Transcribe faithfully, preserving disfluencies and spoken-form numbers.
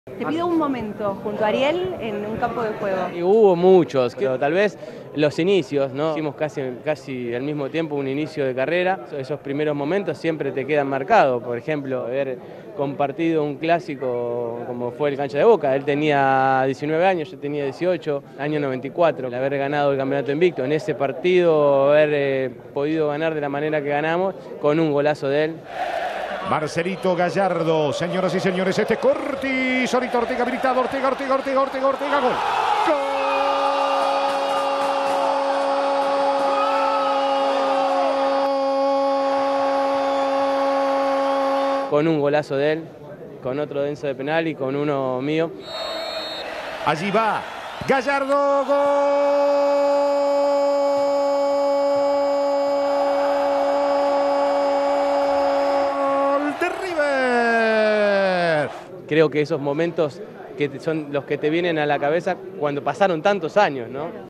Te pido un momento junto a Ariel en un campo de juego. Y hubo muchos, pero tal vez los inicios, ¿no? Hicimos casi, casi al mismo tiempo un inicio de carrera. Esos primeros momentos siempre te quedan marcados. Por ejemplo, haber compartido un clásico como fue el Cancha de Boca. Él tenía diecinueve años, yo tenía dieciocho, año noventa y cuatro. El haber ganado el campeonato invicto. En ese partido, haber eh, podido ganar de la manera que ganamos con un golazo de él. Marcelito Gallardo, señoras y señores, este es Cortis, ahorita Ortega habilitado, Ortega, Ortega, Ortega, Ortega, Ortega, gol. ¡Gol! Con un golazo de él, con otro denso de penal y con uno mío. Allí va, Gallardo, gol. Creo que esos momentos que son los que te vienen a la cabeza cuando pasaron tantos años, ¿no?